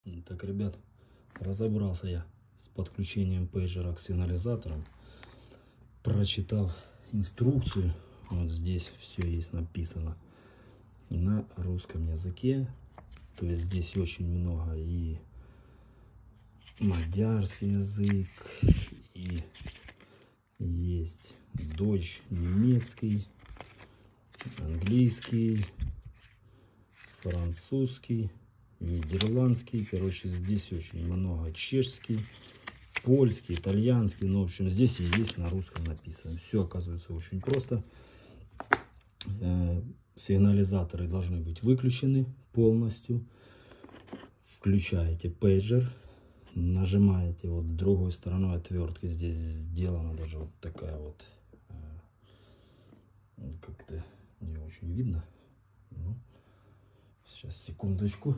Так, ребят, разобрался я с подключением пейджера к сигнализаторам. Прочитав инструкцию, вот здесь все есть написано на русском языке. То есть здесь очень много и мадярский язык, и есть Deutsch, немецкий, английский, французский, нидерландский. Короче, здесь очень много. Чешский, польский, итальянский. Ну, в общем, здесь и есть на русском написано. Все оказывается очень просто. Сигнализаторы должны быть выключены полностью. Включаете пейджер, нажимаете вот другой стороной отвертки. Здесь сделана даже вот такая вот, как-то не очень видно. Ну, сейчас, секундочку.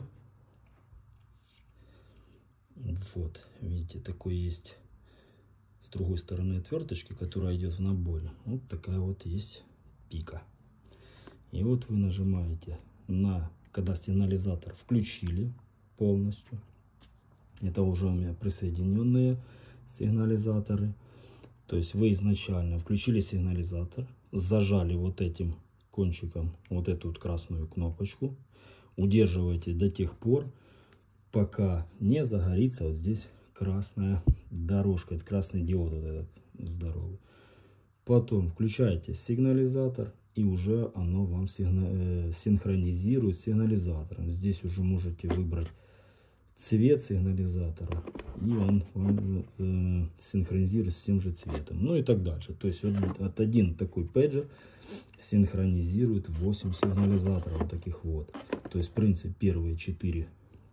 Вот, видите, такой есть с другой стороны отверточки, которая идет в наборе. Вот такая вот есть пика. И вот вы нажимаете на, когда сигнализатор включили полностью. Это уже у меня присоединенные сигнализаторы. То есть вы изначально включили сигнализатор, зажали вот этим кончиком вот эту вот красную кнопочку, удерживаете до тех пор, пока не загорится вот здесь красная дорожка, это красный диод вот этот здоровый. Потом включаете сигнализатор, и уже оно вам синхронизирует с сигнализатором. Здесь уже можете выбрать цвет сигнализатора, и он вам синхронизирует с тем же цветом. Ну и так дальше. То есть от один такой пейджер синхронизирует 8 сигнализаторов вот таких вот. То есть в принципе первые 4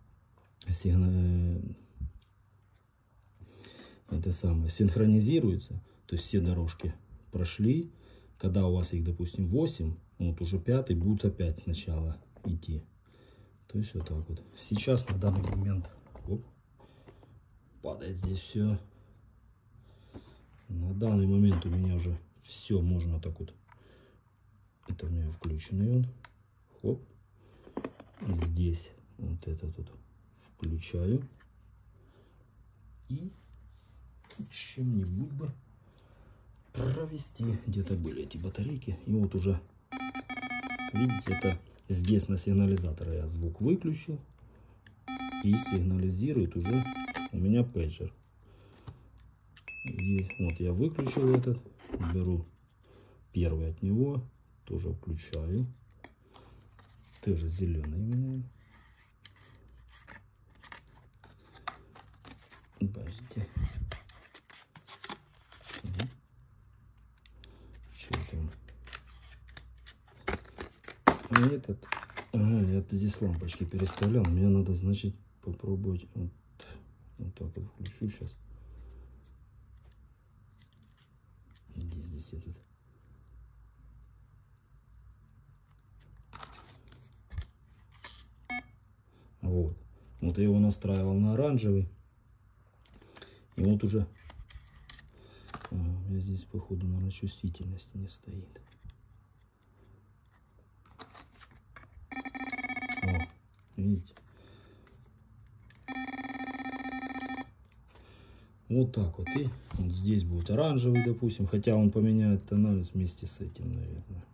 синхронизируются. То есть все дорожки прошли. Когда у вас их, допустим, 8, вот уже 5 будет опять сначала идти. То есть вот так вот. Сейчас на данный момент падает здесь все. На данный момент у меня уже все можно так вот. Это у меня включенный он. Хоп. И здесь вот это тут включаю. И чем-нибудь бы провести. Где-то были эти батарейки. И вот уже, видите, это здесь на сигнализаторе я звук выключил. И сигнализирует уже у меня пейджер. Есть. Вот я выключил этот. Беру первый от него. Тоже включаю. Тоже зеленый меняю. Подождите. Этот, я здесь лампочки переставлял. Мне надо, значит, попробовать вот так вот включу сейчас. Где здесь этот? Вот. Вот я его настраивал на оранжевый. И вот уже у меня здесь, походу, наверное, чувствительности не стоит. О, видите? Вот так вот. И вот здесь будет оранжевый, допустим. Хотя он поменяет тональность вместе с этим, наверное.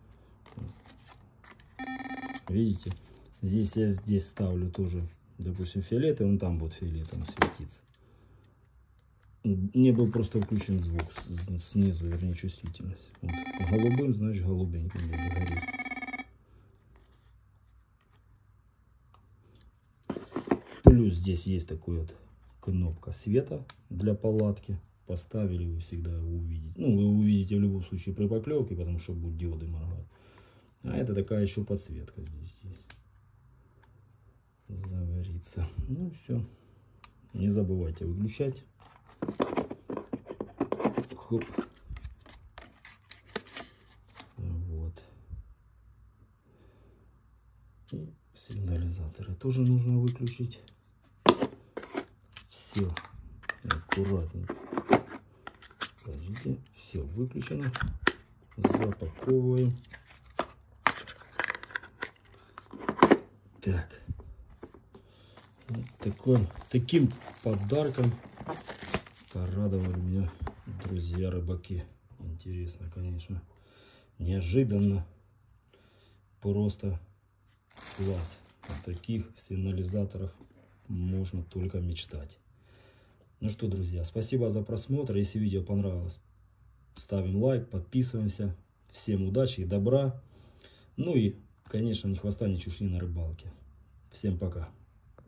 Видите? Здесь я ставлю тоже, допустим, фиолетовый. Он там будет фиолетовым светиться. Не был просто включен звук снизу, вернее, чувствительность. Вот. Голубым, значит, голубеньким будет гореть. Плюс здесь есть такой вот кнопка света для палатки. Поставили, вы всегда его увидите. Ну, вы увидите в любом случае при поклевке, потому что будут диоды моргать. А это такая еще подсветка здесь есть. Загорится. Ну все. Не забывайте выключать. Хоп. Вот. И сигнализаторы тоже нужно выключить. Все. Аккуратненько. Подождите. Все выключено. Запаковываем. Так. Вот таким подарком порадовали меня друзья рыбаки. Интересно, конечно. Неожиданно. Просто класс. О таких сигнализаторах можно только мечтать. Ну что, друзья, спасибо за просмотр. Если видео понравилось, ставим лайк, подписываемся. Всем удачи и добра. Ну и, конечно, ни хвоста, ни чушни на рыбалке. Всем пока.